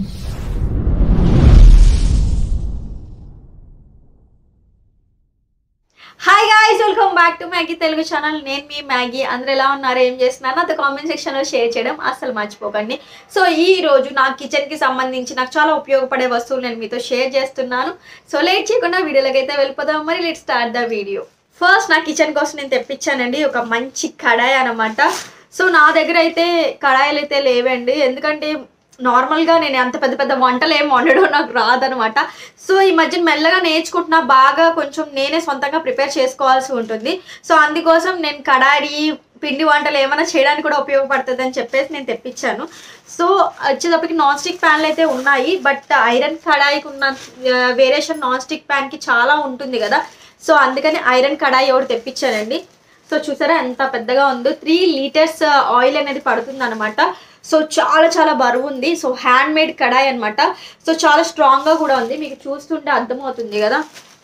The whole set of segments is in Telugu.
Hi guys, welcome back to Maggie Telugu channel. నేను మీ మ్యాగీ. అందరూ ఎలా ఉన్నారు, ఏం చేస్తున్నారు నాతో కామెంట్ సెక్షన్లో షేర్ చేయడం అస్సలు మర్చిపోకండి. సో ఈ రోజు నా కిచెన్కి సంబంధించి నాకు చాలా ఉపయోగపడే వస్తువులు నేను మీతో షేర్ చేస్తున్నాను. సో లేట్ చేయకుండా వీడియోలోకి అయితే వెళ్ళిపోదాం. మరి let's start the video. First నా కిచెన్ కోసం నేను తెప్పించానండి ఒక మంచి కడాయి అనమాట. సో నా దగ్గర అయితే కడాయిలు అయితే లేవండి, ఎందుకంటే నార్మల్గా నేను అంత పెద్ద పెద్ద వంటలు ఏం వండడం నాకు రాదనమాట. సో ఈ మధ్య మెల్లగా నేర్చుకుంటున్నా, బాగా కొంచెం నేనే సొంతంగా ప్రిపేర్ చేసుకోవాల్సి ఉంటుంది. సో అందుకోసం నేను కడాయి పిండి వంటలు ఏమైనా చేయడానికి కూడా ఉపయోగపడుతుంది అని చెప్పేసి నేను తెప్పించాను. సో వచ్చేటప్పటికి నాన్ స్టిక్ ప్యాన్లు అయితే ఉన్నాయి, బట్ ఐరన్ కడాయికి ఉన్న వేరియేషన్ నాన్ స్టిక్ ప్యాన్కి చాలా ఉంటుంది కదా. సో అందుకని ఐరన్ కడాయి ఒకటి తెప్పించానండి. సో చూసారా ఎంత పెద్దగా ఉందో, 3 లీటర్స్ ఆయిల్ అనేది పడుతుంది అనమాట. సో చాలా చాలా బరువు ఉంది. సో హ్యాండ్ మేడ్ కడాయి అనమాట. సో చాలా స్ట్రాంగ్గా కూడా ఉంది, మీకు చూస్తుంటే అర్థమవుతుంది కదా.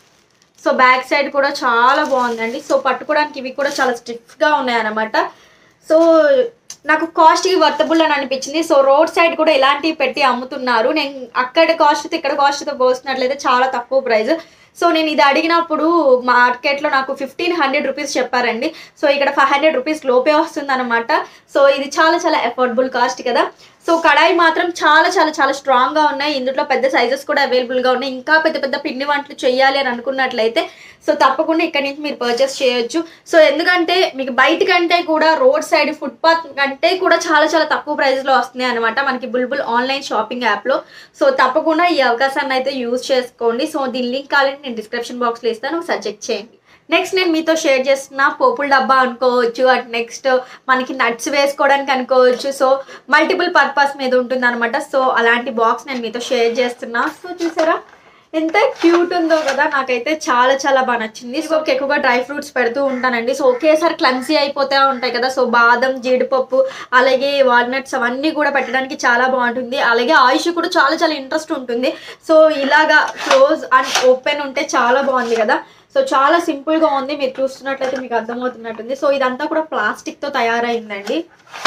సో బ్యాక్ సైడ్ కూడా చాలా బాగుందండి. సో పట్టుకోవడానికి ఇవి కూడా చాలా స్టిఫ్గా ఉన్నాయన్నమాట. సో నాకు కాస్ట్కి వర్తబుల్ అని అనిపించింది. సో రోడ్ సైడ్ కూడా ఇలాంటివి పెట్టి అమ్ముతున్నారు. నేను అక్కడ కాస్ట్తో ఇక్కడ కాస్ట్తో పోస్తున్నట్లయితే చాలా తక్కువ ప్రైస్. సో నేను ఇది అడిగినప్పుడు మార్కెట్లో నాకు 1500 రూపీస్ చెప్పారండి. సో ఇక్కడ 500 రూపీస్ లోపే వస్తుంది అనమాట. సో ఇది చాలా చాలా అఫోర్డబుల్ కాస్ట్ కదా. సో కడాయి మాత్రం చాలా చాలా చాలా స్ట్రాంగ్గా ఉన్నాయి. ఇందులో పెద్ద సైజెస్ కూడా అవైలబుల్గా ఉన్నాయి. ఇంకా పెద్ద పెద్ద పిండి వంటలు చేయాలి అని అనుకున్నట్లయితే సో తప్పకుండా ఇక్కడ నుంచి మీరు పర్చేస్ చేయొచ్చు. సో ఎందుకంటే మీకు బయట కంటే కూడా రోడ్ సైడ్ ఫుట్పాత్ కంటే కూడా చాలా చాలా తక్కువ ప్రైస్లో వస్తున్నాయి అనమాట మనకి బుల్బుల్ ఆన్లైన్ షాపింగ్ యాప్లో. సో తప్పకుండా ఈ అవకాశాన్ని అయితే యూజ్ చేసుకోండి. సో దీని లింక్ కావాలంటే నేను డిస్క్రిప్షన్ బాక్స్లో ఇస్తాను, ఒకసారి చెక్ చేయండి. నెక్స్ట్ నేను మీతో షేర్ చేస్తున్న పోపుల డబ్బా అనుకోవచ్చు, అటు నెక్స్ట్ మనకి నట్స్ వేసుకోవడానికి అనుకోవచ్చు. సో మల్టిపుల్ పర్పస్ మీద ఉంటుంది అనమాట. సో అలాంటి బాక్స్ నేను మీతో షేర్ చేస్తున్నా. సో చూసారా ఎంత క్యూట్ ఉందో కదా, నాకైతే చాలా చాలా బాగా నచ్చింది. సో ఎక్కువగా డ్రై ఫ్రూట్స్ పెడుతూ ఉంటానండి. సో ఒకేసారి క్లమ్సీ అయిపోతూ ఉంటాయి కదా. సో బాదం, జీడిపప్పు, అలాగే వాల్నట్స్ అవన్నీ కూడా పెట్టడానికి చాలా బాగుంటుంది. అలాగే ఆయుష్ కూడా చాలా చాలా ఇంట్రెస్ట్ ఉంటుంది. సో ఇలాగా క్లోజ్ అండ్ ఓపెన్ ఉంటే చాలా బాగుంది కదా. సో చాలా సింపుల్గా ఉంది, మీరు చూస్తున్నట్లయితే మీకు అర్థమవుతున్నట్టుంది. సో ఇదంతా కూడా ప్లాస్టిక్తో తయారైందండి.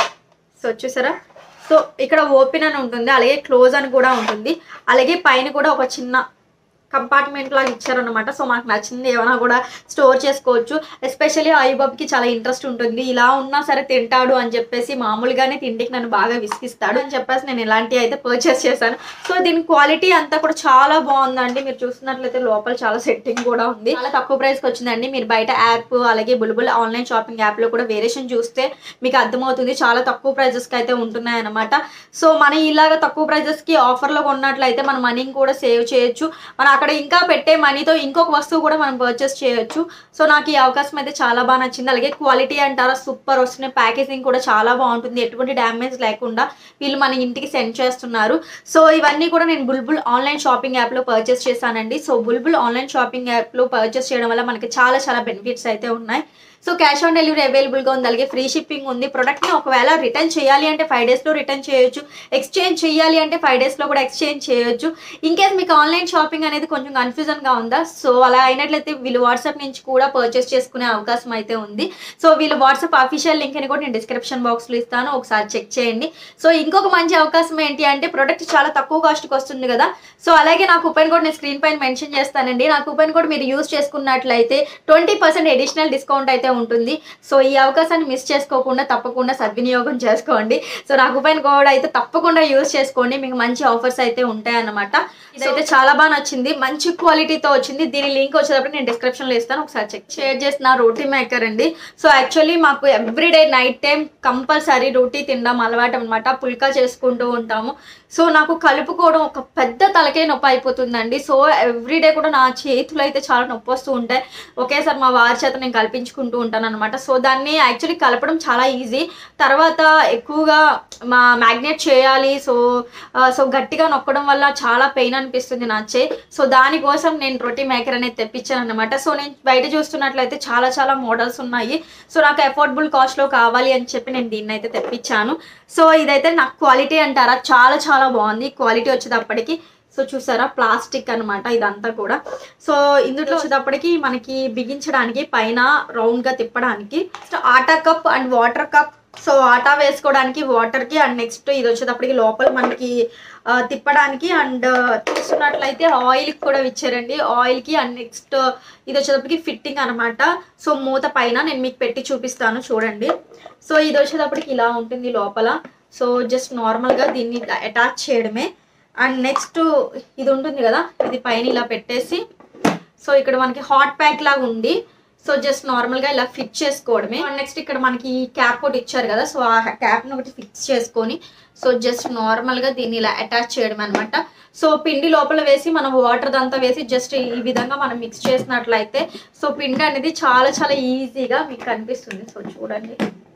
సో చూసారా. సో ఇక్కడ ఓపెన్ అని ఉంటుంది, అలాగే క్లోజ్ అని కూడా ఉంటుంది. అలాగే పైన కూడా ఒక చిన్న కంపార్ట్మెంట్ లాగా ఇచ్చారనమాట. సో మనకు నచ్చింది ఏమైనా కూడా స్టోర్ చేసుకోవచ్చు. ఎస్పెషల్లీ అయ్యబాబుకి చాలా ఇంట్రెస్ట్ ఉంటుంది, ఇలా ఉన్నా సరే తింటాడు అని చెప్పేసి. మామూలుగానే తిండికి నన్ను బాగా విసిగిస్తాడు అని చెప్పేసి నేను ఇలాంటివి అయితే పర్చేస్ చేశాను. సో దీని క్వాలిటీ అంతా కూడా చాలా బాగుందండి. మీరు చూస్తున్నట్లయితే లోపల చాలా సెట్టింగ్ కూడా ఉంది. చాలా తక్కువ ప్రైస్కి వచ్చిందండి. మీరు బయట యాప్ అలాగే బుల్బుల్ ఆన్లైన్ షాపింగ్ యాప్లో కూడా వేరియేషన్ చూస్తే మీకు అర్థమవుతుంది, చాలా తక్కువ ప్రైజెస్కి అయితే ఉంటున్నాయి అనమాట. సో మనం ఇలాగ తక్కువ ప్రైజెస్కి ఆఫర్లో కొన్నట్లయితే మన మనీని కూడా సేవ్ చేయొచ్చు. మనం అక్కడ ఇంకా పెట్టే మనీతో ఇంకొక వస్తువు కూడా మనం పర్చేస్ చేయొచ్చు. సో నాకు ఈ అవకాశం అయితే చాలా బాగా నచ్చింది. అలాగే క్వాలిటీ అంటారా సూపర్ వస్తున్నాయి. ప్యాకేజింగ్ కూడా చాలా బాగుంటుంది, ఎటువంటి డ్యామేజ్ లేకుండా వీళ్ళు మన ఇంటికి సెండ్ చేస్తున్నారు. సో ఇవన్నీ కూడా నేను బుల్బుల్ ఆన్లైన్ షాపింగ్ యాప్లో పర్చేస్ చేశానండి. సో బుల్బుల్ ఆన్లైన్ షాపింగ్ యాప్లో పర్చేస్ చేయడం వల్ల మనకి చాలా చాలా బెనిఫిట్స్ అయితే ఉన్నాయి. సో క్యాష్ ఆన్ డెలివరీ అవైలబుల్గా ఉంది, అలాగే ఫ్రీ షిప్పింగ్ ఉంది. ప్రొడక్ట్ని ఒకవేళ రిటర్న్ చేయాలి అంటే 5 డేస్లో రిటర్న్ చేయొచ్చు. ఎక్స్చేంజ్ చేయాలి అంటే 5 డేస్లో కూడా ఎక్స్చేంజ్ చేయొచ్చు. ఇన్కేస్ మీకు ఆన్లైన్ షాపింగ్ అనేది కొంచెం కన్ఫ్యూజన్గా ఉందా, సో అలా అయినట్లయితే వీళ్ళు వాట్సాప్ నుంచి కూడా పర్చేస్ చేసుకునే అవకాశం అయితే ఉంది. సో వీళ్ళు వాట్సాప్ అఫీషియల్ లింక్ అని కూడా నేను డిస్క్రిప్షన్ బాక్స్లో ఇస్తాను, ఒకసారి చెక్ చేయండి. సో ఇంకొక మంచి అవకాశం ఏంటి అంటే ప్రొడక్ట్ చాలా తక్కువ కాస్ట్కి వస్తుంది కదా. సో అలాగే నా కూపన్ కోడ్ నేను స్క్రీన్ పైన మెన్షన్ చేస్తానండి. నా కూపన్ కోడ్ మీరు యూజ్ చేసుకున్నట్లయితే 20% అడిషనల్ డిస్కౌంట్ అయితే ఉంటుంది. సో ఈ అవకాశాన్ని మిస్ చేసుకోకుండా తప్పకుండా సద్వినియోగం చేసుకోండి. సో నా కూపన్ కోడ్ అయితే తప్పకుండా యూజ్ చేసుకోండి, మీకు మంచి ఆఫర్స్ అయితే ఉంటాయన్నమాట. ఇదైతే చాలా బాగా నచ్చింది, మంచి క్వాలిటీతో వచ్చింది. దీని లింక్ వచ్చేటప్పుడు నేను డిస్క్రిప్షన్లో ఇస్తాను, ఒకసారి చెక్. షేర్ చేసిన రోటీ మేకర్ అండి. సో యాక్చువల్లీ మాకు ఎవ్రీడే నైట్ టైం కంపల్సరీ రోటీ తినడం అలవాటు అనమాట. పుల్కా చేసుకుంటూ ఉంటాము. సో నాకు కలుపుకోవడం ఒక పెద్ద తలకే నొప్పి అయిపోతుందండి. సో ఎవ్రీడే కూడా నా చేతులు అయితే చాలా నొప్పి వస్తూ ఉంటాయి. ఒకేసారి మా వారి చేత నేను కల్పించుకుంటూ ఉంటాను అనమాట. సో దాన్ని యాక్చువల్లీ కలపడం చాలా ఈజీ, తర్వాత ఎక్కువగా మ్యాగ్నేట్ చేయాలి. సో గట్టిగా నొక్కడం వల్ల చాలా పెయిన్ అనిపిస్తుంది నచ్చే. సో దానికోసం నేను రోటీ మేకర్ అనేది తెప్పించాను అనమాట. సో నేను బయట చూస్తున్నట్లయితే చాలా చాలా మోడల్స్ ఉన్నాయి. సో నాకు అఫోర్డబుల్ కాస్ట్లో కావాలి అని చెప్పి నేను దీన్ని అయితే తెప్పించాను. సో ఇదైతే నాకు క్వాలిటీ అంటారా చాలా చాలా బాగుంది క్వాలిటీ వచ్చేటప్పటికి. సో చూసారా ప్లాస్టిక్ అనమాట ఇదంతా కూడా. సో ఇందులో వచ్చేటప్పటికి మనకి బిగించడానికి పైన రౌండ్గా తిప్పడానికి atta cup and water cup so atta వేసుకోవడానికి వాటర్కి అండ్ నెక్స్ట్ ఇది వచ్చేటప్పటికి లోపల మనకి తిప్పడానికి అండ్ చూస్తున్నట్లయితే ఆయిల్కి కూడా ఇచ్చారండి. ఆయిల్కి అండ్ నెక్స్ట్ ఇది వచ్చేటప్పటికి ఫిట్టింగ్ అనమాట. సో మూత పైన నేను మీకు పెట్టి చూపిస్తాను చూడండి. సో ఇది వచ్చేటప్పటికి ఇలా ఉంటుంది లోపల. సో జస్ట్ నార్మల్గా దీన్ని అటాచ్ చేయడమే. అండ్ నెక్స్ట్ ఇది ఉంటుంది కదా, ఇది పైన ఇలా పెట్టేసి సో ఇక్కడ మనకి హాట్ ప్యాక్ లాగా ఉంది. సో జస్ట్ నార్మల్గా ఇలా ఫిట్ చేసుకోవడమే. అండ్ నెక్స్ట్ ఇక్కడ మనకి క్యాప్ ఒకటి ఇచ్చారు కదా, సో ఆ క్యాప్ని ఒకటి ఫిక్స్ చేసుకొని సో జస్ట్ నార్మల్గా దీన్ని ఇలా అటాచ్ చేయడం అనమాట. సో పిండి లోపల వేసి మనం వాటర్ దంతా వేసి జస్ట్ ఈ విధంగా మనం మిక్స్ చేసినట్లయితే సో పిండి అనేది చాలా చాలా ఈజీగా మీకు కనిపిస్తుంది. సో చూడండి,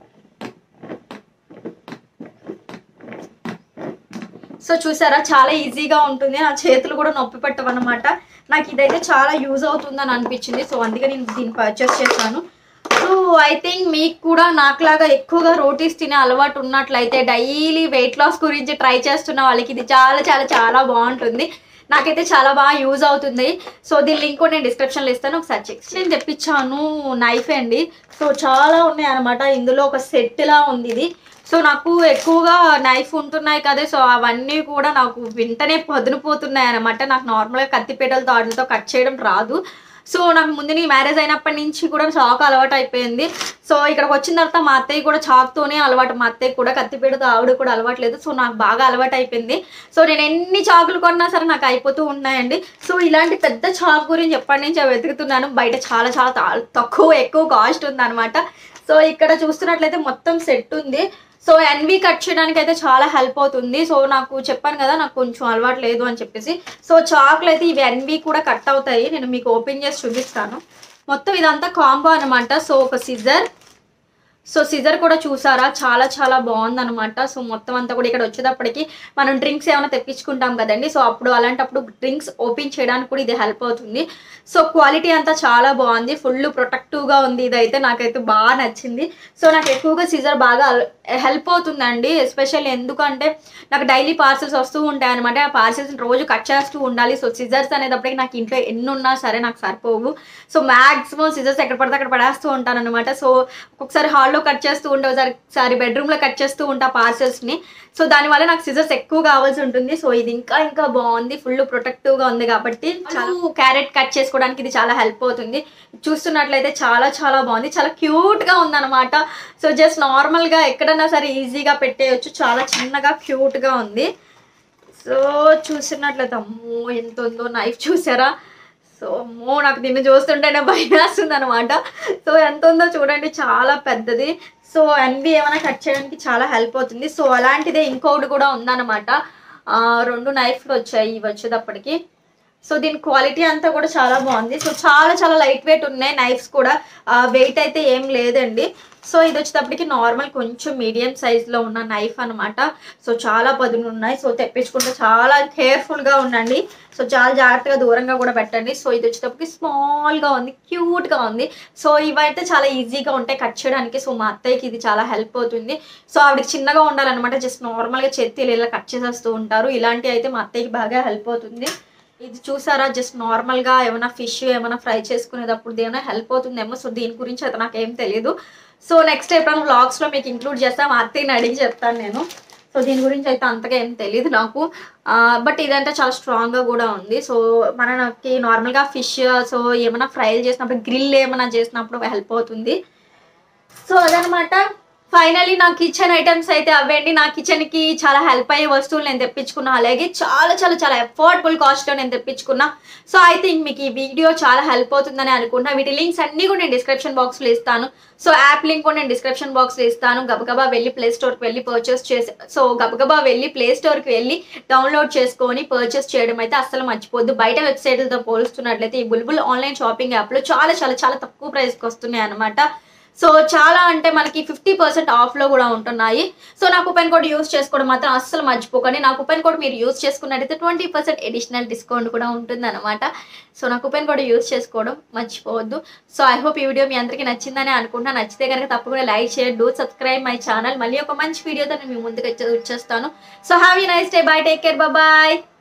సో చూసారా చాలా ఈజీగా ఉంటుంది. నా చేతులు కూడా నొప్పి పెట్టవన్నమాట. నాకు ఇదైతే చాలా యూజ్ అవుతుందని అనిపించింది. సో అందుకే నేను దీన్ని పర్చేస్ చేశాను. సో ఐ థింక్ మీకు కూడా నాకులాగా ఎక్కువగా రోటీస్ తినే అలవాటు ఉన్నట్లయితే డైలీ వెయిట్ లాస్ గురించి ట్రై చేస్తున్న వాళ్ళకి ఇది చాలా చాలా చాలా బాగుంటుంది. నాకైతే చాలా బాగా యూజ్ అవుతుంది. సో దీని లింక్ కూడా నేను డిస్క్రిప్షన్లో ఇస్తాను, ఒకసారి చెక్. నేను తెప్పించాను నైఫ్ అండి. సో చాలా ఉన్నాయి అనమాట. ఇందులో ఒక సెట్లా ఉంది ఇది. సో నాకు ఎక్కువగా నైఫ్ ఉంటున్నాయి కదా, సో అవన్నీ కూడా నాకు వెంటనే పదునుపోతున్నాయి అనమాట. నాకు నార్మల్గా కత్తిపీటలతో వాటితో కట్ చేయడం రాదు. సో నాకు ముందు నీ మ్యారేజ్ అయినప్పటి నుంచి కూడా చాకు అలవాటు అయిపోయింది. సో ఇక్కడికి వచ్చిన తర్వాత మా అత్తయ్య కూడా చాకుతోనే అలవాటు. మా అత్తయ్య కూడా కత్తిపీటతో ఆవిడ కూడా అలవాటు లేదు. సో నాకు బాగా అలవాటు అయిపోయింది. సో నేను ఎన్ని చాకులు కొన్నా సరే నాకు అయిపోతూ ఉన్నాయండి. సో ఇలాంటి పెద్ద చాకు గురించి ఎప్పటి నుంచి వెతుకుతున్నాను. బయట చాలా చాలా ఎక్కువ కాస్ట్ ఉంది అనమాట. సో ఇక్కడ చూస్తున్నట్లయితే మొత్తం సెట్ ఉంది. సో ఎన్వి కట్ చేయడానికి అయితే చాలా హెల్ప్ అవుతుంది. సో నాకు చెప్పాను కదా నాకు కొంచెం అలవాటు లేదు అని చెప్పేసి. సో చాకులు అయితే ఇవి ఎన్వి కూడా కట్ అవుతాయి. నేను మీకు ఓపెన్ చేసి చూపిస్తాను. మొత్తం ఇదంతా కాంబో అనమాట. సో ఒక సిజర్, సో సిజర్ కూడా చూసారా చాలా చాలా బాగుందనమాట. సో మొత్తం అంతా కూడా ఇక్కడ వచ్చేటప్పటికి మనం డ్రింక్స్ ఏమైనా తెప్పించుకుంటాం కదండి, సో అప్పుడు అలాంటప్పుడు డ్రింక్స్ ఓపెన్ చేయడానికి కూడా ఇది హెల్ప్ అవుతుంది. సో క్వాలిటీ అంతా చాలా బాగుంది, ఫుల్ ప్రొటెక్టివ్గా ఉంది. ఇదైతే నాకైతే బాగా నచ్చింది. సో నాకు ఎక్కువగా సిజర్ బాగా హెల్ప్ అవుతుందండి. ఎస్పెషల్లీ ఎందుకంటే నాకు డైలీ పార్సల్స్ వస్తూ ఉంటాయి అనమాట. ఆ పార్సల్స్ రోజు కట్ చేస్తూ ఉండాలి. సో సిజర్స్ అనేటప్పటికి నాకు ఇంట్లో ఎన్ని ఉన్నా సరే నాకు సరిపోవు. సో మ్యాక్సిమం సిజర్స్ ఎక్కడ పడితే అక్కడ పడేస్తూ ఉంటాను అనమాట. సో ఒక్కొక్కసారి హాల్లో కట్ చేస్తూ ఉంటా, ఒకసారి బెడ్రూమ్లో కట్ చేస్తూ ఉంటా పార్సల్స్ని. సో దానివల్ల నాకు సిజర్స్ ఎక్కువ కావాల్సి ఉంటుంది. సో ఇది ఇంకా బాగుంది, ఫుల్ ప్రొటెక్టివ్గా ఉంది కాబట్టి చాలా క్యారెట్ కట్ చేసుకోవడానికి ఇది చాలా హెల్ప్ అవుతుంది. చూస్తున్నట్లయితే చాలా చాలా బాగుంది, చాలా క్యూట్గా ఉందన్నమాట. సో జస్ట్ నార్మల్గా ఎక్కడన్నా సరే ఈజీగా పెట్టేయచ్చు, చాలా చిన్నగా క్యూట్గా ఉంది. సో చూస్తున్నట్లయితే అమ్మో ఎంత ఉందో నైఫ్ చూసారా. సో అమ్మో నాకు దీన్ని చూస్తుంటేనే భయం వేస్తుంది అనమాట. సో ఎంత ఉందో చూడండి, చాలా పెద్దది. సో ఎన్వి ఏమైనా కట్ చేయడానికి చాలా హెల్ప్ అవుతుంది. సో అలాంటిదే ఇంకొకటి కూడా ఉందన్నమాట. 2 నైఫ్లు వచ్చాయి ఇవి వచ్చేటప్పటికి. సో దీని క్వాలిటీ అంతా కూడా చాలా బాగుంది. సో చాలా చాలా లైట్ వెయిట్ ఉన్నాయి నైఫ్స్ కూడా, వెయిట్ అయితే ఏం లేదండి. సో ఇది వచ్చేటప్పటికి నార్మల్ కొంచెం మీడియం సైజ్లో ఉన్న నైఫ్ అనమాట. సో చాలా పదును ఉన్నాయి. సో తెప్పించుకుంటే చాలా కేర్ఫుల్గా ఉండండి. సో చాలా జాగ్రత్తగా దూరంగా కూడా పెట్టండి. సో ఇది వచ్చేటప్పటికి స్మాల్గా ఉంది, క్యూట్గా ఉంది. సో ఇవైతే చాలా ఈజీగా ఉంటాయి కట్ చేయడానికి. సో మా అత్తయ్యకి ఇది చాలా హెల్ప్ అవుతుంది. సో ఆవిడకి చిన్నగా ఉండాలన్నమాట. జస్ట్ నార్మల్గా చేతిలో ఇలా కట్ చేసేస్తూ ఉంటారు. ఇలాంటివి అయితే మా అత్తయ్యకి బాగా హెల్ప్ అవుతుంది. ఇది చూసారా, జస్ట్ నార్మల్గా ఏమైనా ఫిష్ ఏమైనా ఫ్రై చేసుకునేటప్పుడు ఏమైనా హెల్ప్ అవుతుందేమో. సో దీని గురించి అయితే నాకేం తెలియదు. సో నెక్స్ట్ ఎప్పుడైనా వ్లాగ్స్లో మీకు ఇంక్లూడ్ చేస్తాను, మా అత్తయ్యని అడిగి చెప్తాను నేను. సో దీని గురించి అయితే అంతగా ఏం తెలియదు నాకు, బట్ ఇదంటే చాలా స్ట్రాంగ్గా కూడా ఉంది. సో మనకి నార్మల్గా ఫిష్ సో ఏమైనా ఫ్రైలు చేసినప్పుడు, గ్రిల్ ఏమైనా చేసినప్పుడు హెల్ప్ అవుతుంది. సో అదనమాట. ఫైనలీ నా కిచెన్ ఐటమ్స్ అయితే అవ్వండి. నా కిచెన్కి చాలా హెల్ప్ అయ్యే వస్తువులు నేను తెప్పించుకున్నా, అలాగే చాలా చాలా చాలా అఫోర్డబుల్ కాస్ట్లో నేను తెప్పించుకున్నా. సో ఐ థింక్ మీకు ఈ వీడియో చాలా హెల్ప్ అవుతుందని అనుకుంటున్నా. వీటి లింక్స్ అన్నీ కూడా నేను డిస్క్రిప్షన్ బాక్స్లో ఇస్తాను. సో యాప్ లింక్ కూడా నేను డిస్క్రిప్షన్ బాక్స్లో ఇస్తాను. గబగబా వెళ్ళి ప్లే స్టోర్కి వెళ్ళి పర్చేస్ చేసి, సో గబగబా వెళ్ళి ప్లే స్టోర్కి వెళ్ళి డౌన్లోడ్ చేసుకొని పర్చేస్ చేయడం అయితే అస్సలు మర్చిపోద్దు. బయట వెబ్సైట్లతో పోలుస్తున్నట్లయితే ఈ బుల్బుల్ ఆన్లైన్ షాపింగ్ యాప్లో చాలా చాలా చాలా తక్కువ ప్రైస్కి వస్తున్నాయి అనమాట. సో చాలా అంటే మనకి 50% ఆఫ్లో కూడా ఉంటున్నాయి. సో నా కూపన్ కోడ్ యూస్ చేసుకోవడం మాత్రం అస్సలు మర్చిపోకండి. నా కూపన్ కోడ్ మీరు యూస్ చేసుకున్నట్టయితే 20% అడిషనల్ డిస్కౌంట్ కూడా ఉంటుంది అనమాట. సో నా కూపన్ కోడ్ యూస్ చేసుకోవడం మర్చిపోవద్దు. సో ఐ హోప్ ఈ వీడియో మీ అందరికీ నచ్చిందని అనుకుంటున్నా. నచ్చితే కనుక తప్పకుండా like share, do subscribe my channel. మళ్ళీ ఒక మంచి వీడియోతో నేను మీ ముందుకు వచ్చేస్తాను. So have a nice day, bye, take care, bye.